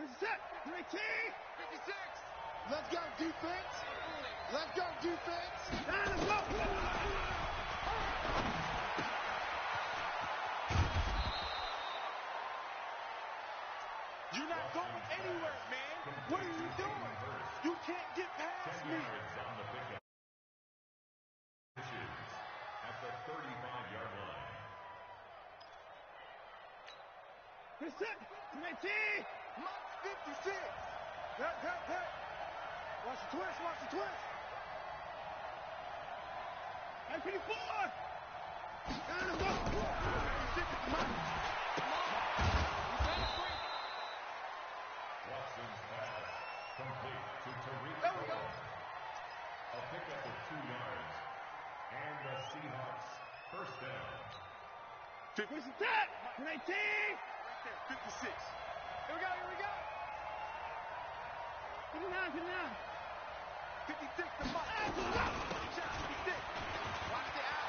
Set. 19. 56. Let's go defense. Let's go defense. Time to go. You're not going anywhere, man. What are you doing? You can't get past me. On the pickup. At the 35-yard line. Set. 19. Mike 56. Hey. Watch the twist. Watch the twist. And 54. Time to go. 56 is Mike. Watson's pass complete to Tariq. There we go. A pickup of 2 yards. And the Seahawks first down. 50. Set. 19. 56. Here we go. 59. 59. 56 to Mike. Let's go. 56. Watch the out.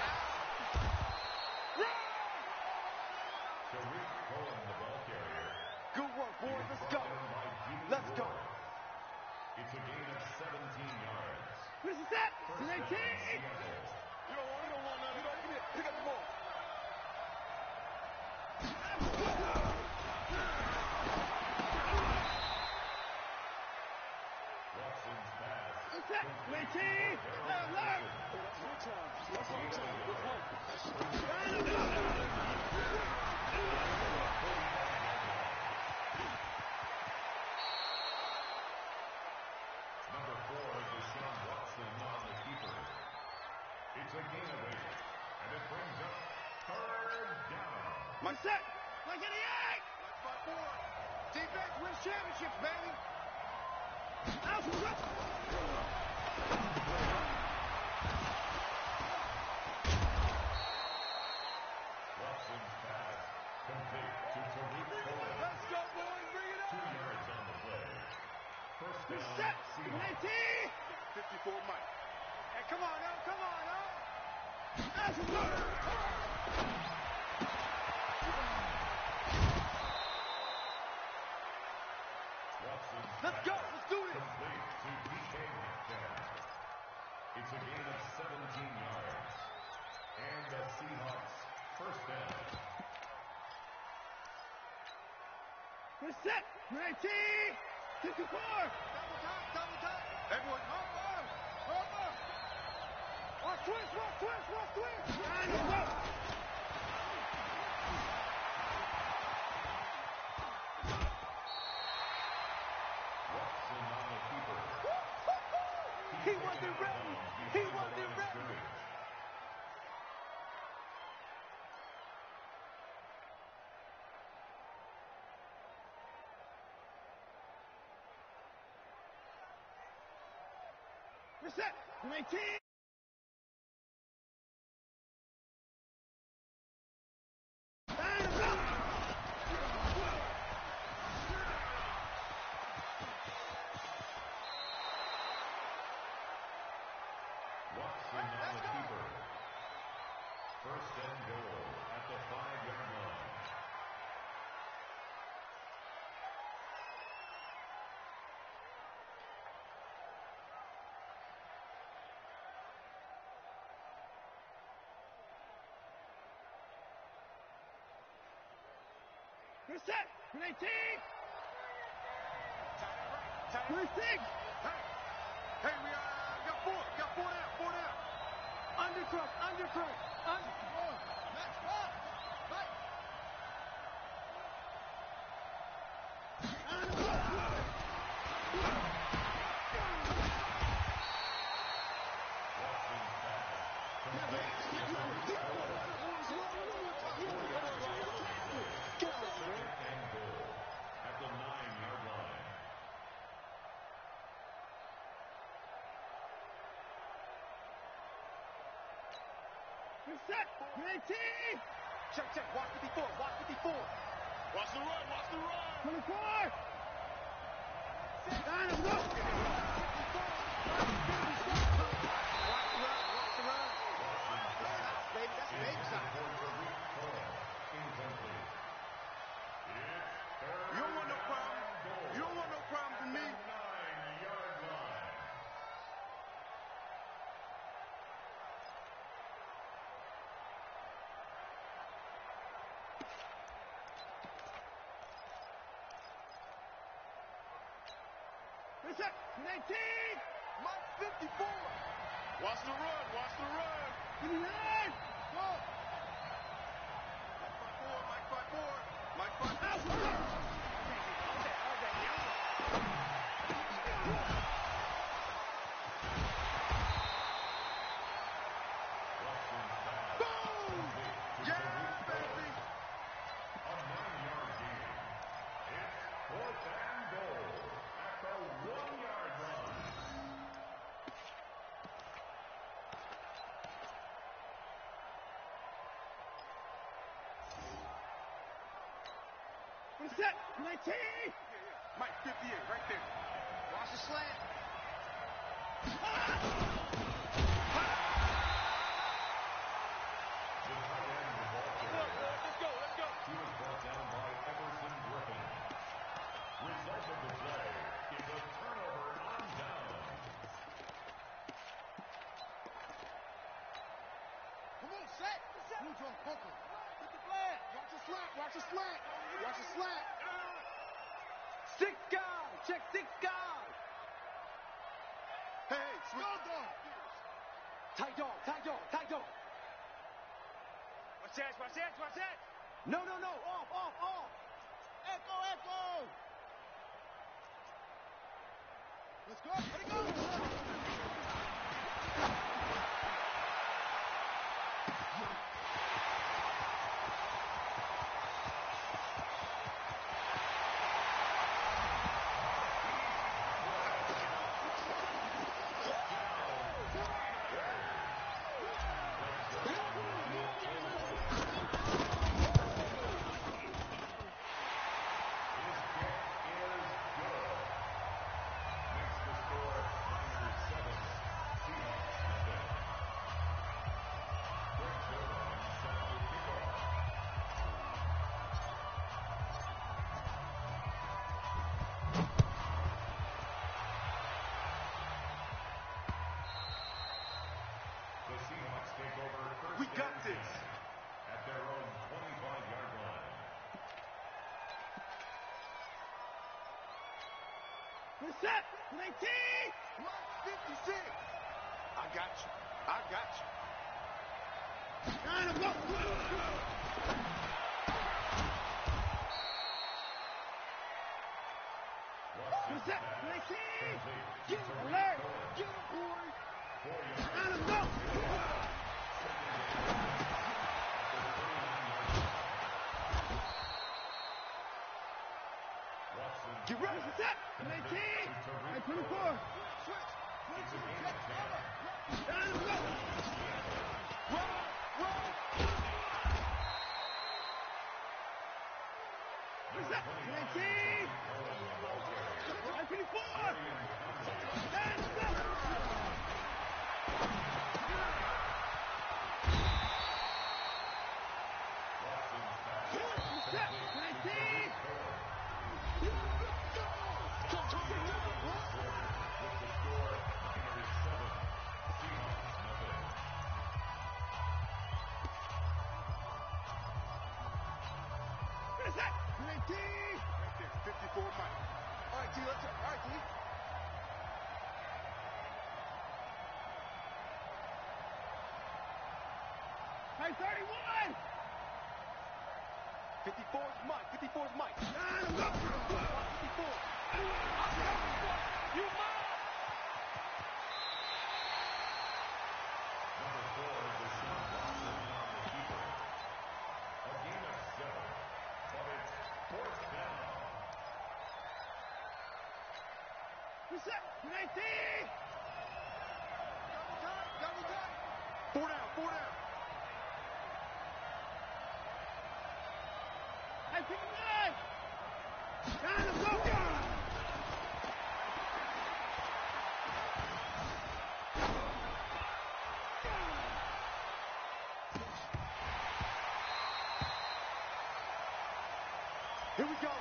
Tariq Cohen, the ball carrier. Good work, boys. Let's go. Let's go. It's a gain of 17 yards. Set. First 19. down, Seattle. You don't want nothing. Give it. Pick up the ball. Watson's pass. Set. 19. Alert. That's what I'm saying. Good work. Time to go. Number 4, Deshaun Watson on the keeper. It's a gain of 8, and it brings up third down. Mike set. Like 88. That's my boy. Defense wins championships, baby. Out to go. Watson's pass complete to Tariq Cohen. Let's go, boys. Bring it 2 up. yards on the play. First down, Set. Seahawks. 19. 54 Mike. Hey, come on now. Out to go. Watson's Let's go. pass Let's do this. complete to DK Metcalf. It's a gain of 17 yards. And the Seahawks first down. Set. 19. 54. Double time. Everyone, Watch twist. Time to go. Watson on the keeper. He wasn't ready. Set. 19. Time to go. Watson on the keeper. First and goal at the 5-yard line. Set. 19. Time. 26. Hey, we got four down. Undercross. Let's rock. Right. Time to go. Watson's pass complete to Tariq Cohen. Second and goal at the 9-yard line. Set. 19. Check. Watch 54. Watch the run. 24. Time to go. Watch the run. Baby, that's baby shot. Incomplete. You don't want no problem. Reset. 19. Mike 54. Watch the run. Watch the run. 59. Go. Mike 54. Mike 54. Out. Boom! Yeah, baby. A 9-yard gain. It's 4th and goal at the 1-yard line. Reset. 19. Mike 58, right there. Watch the slant. The tight end of the ball carrier. Let's go. Let's go. He was brought down by Emerson Griffin. Result of the play is a turnover on downs. Come on, set. Move on, quickly. Get the flag. Watch the slant. Watch the slant. Watch the slant. 6 guys. Check 6 guys. Hey, switch. Dog. Tight dog. Tight dog. Tight dog. Watch that. Watch that. Watch that. No. Off. Echo. Let's go. Let it go. We got this. At their own 25-yard line. Reset. 19. 56. I got you. Time to go. Reset. 19. Get Alert. Get him, boy. Time to go. Get ready. Reset. 19. Hey, 24. Time to go. Run. Reset. 19. Hey, 24. Time to go. Reset. 19. Reset. 19. 54 Mike. All right, D, let's go. All right, D. Hey, 31. 54's Mike. 54's Mike. Time to go. 54. You mine. Number 4 is Deshaun Watson on the keeper. A gain of 7, but it's 4th down. Reset. 19. Double time. 4 down. Hey, 59. Time to go. Here we go.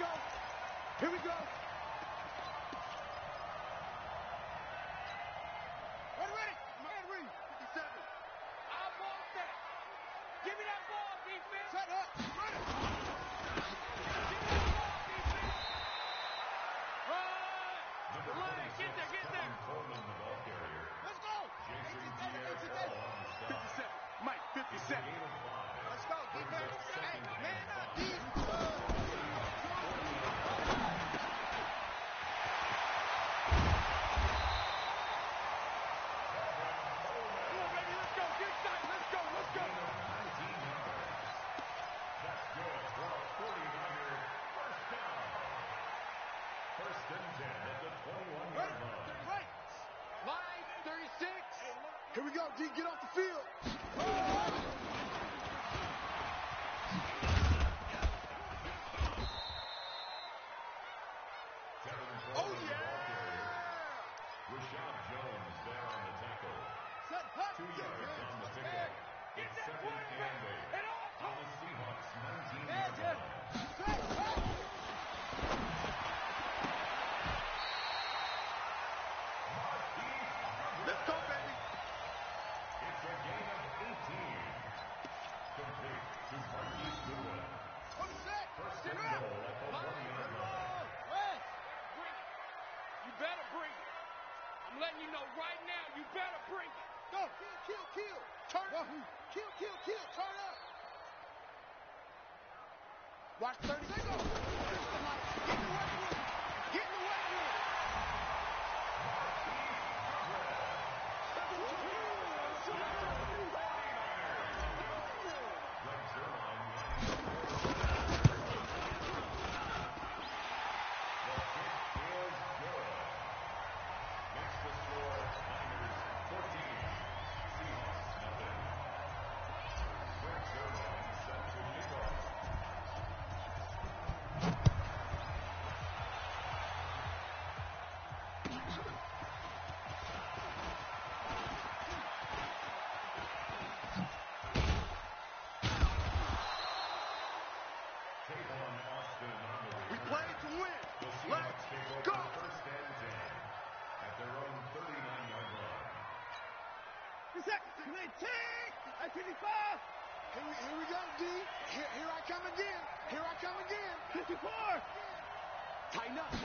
Ready. 57. I want that. Give me that ball, defense. Set up. Ready. Give me that ball, defense. Run. Number and 10 at the 21-yard line. Right. Line 36. Here we go, D. Get off the field. Oh, yeah. Rashad Jones there on the tackle. 2 yards on the pickup. It's second and 8 on the Seahawks 19-yard line. Let's go, baby. It's a gain of 18. Complete to Marquise Goodwin. First and goal at the 1-yard line. You better bring it. I'm letting you know right now, you better bring it. Go. Kill. Turn up. Kill. Turn up. Watch 30 seconds. Get in the weight room. Get in the weight room. We played to win. Let's go. First and 10 at their own 39-yard line. Here we go, D. Here I come again. 54. Tighten up.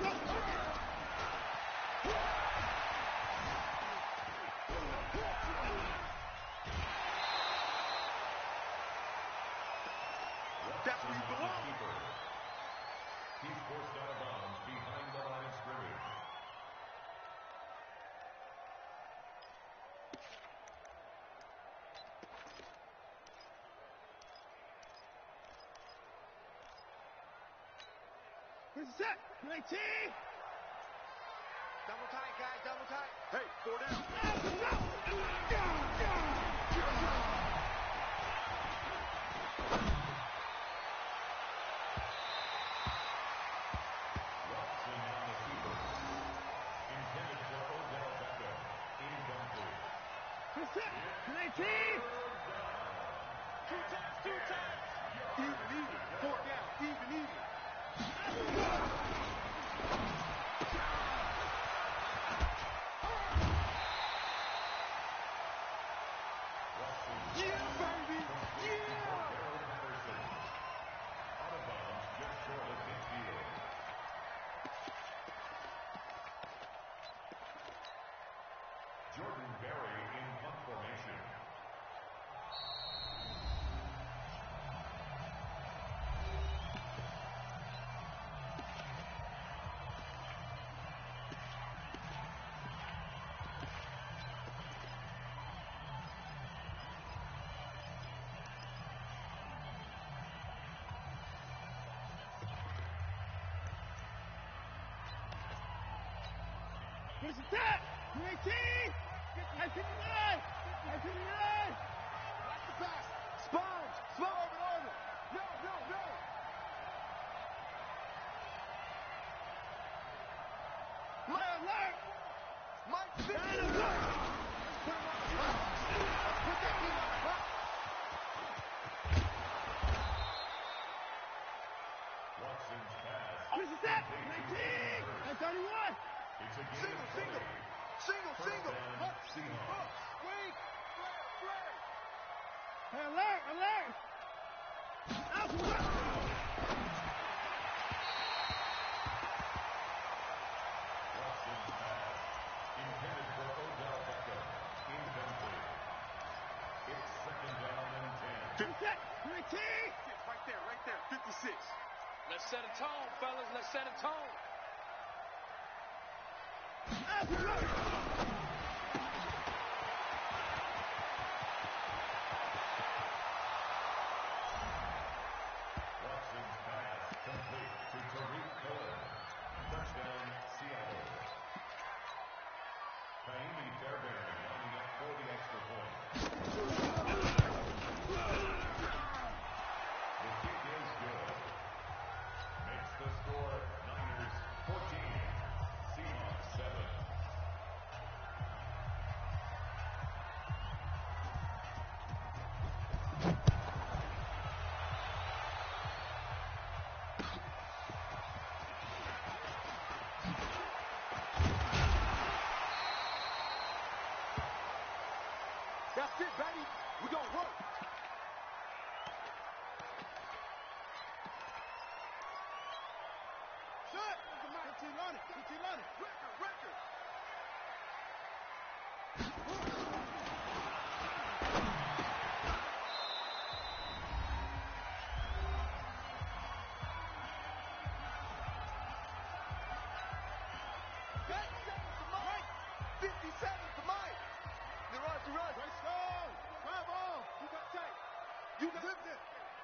That's where you belong. He's forced out of bounds behind the line of scrimmage. Set. 19. Double tight, guys. Double tight. Hey, 4 down. Watson on the keeper. Intended for Odell Beckham. Incomplete. Set. 19. Two times. Even. 4 down. Even. Jordan Berry in punt formation. Here's the tap. 19. 59. Watch the pass. Spawn. Orbit. No. Alert. Mike, put that team on the clock. Watson's pass. Where's the tap? 19. 31. It's a game Single. Seahawks. Wait. Hey, alert. Out. Watson's pass. Intended for Odell Beckham. Incomplete. It's second down and 10. 19. Right there. 56. Let's set a tone, fellas. Let's set a tone. Watson's pass complete to Tariq Cohen. Touchdown That's it, baby. We gonna work. Shut. 15 on it. 15 on it. Record. Run. Let's go. Drive on. You got tight. You got it.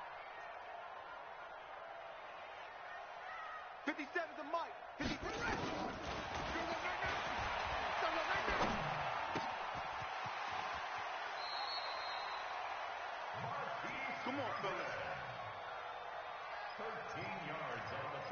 57 to Mike. 53. Come on, fella. 13 yards on the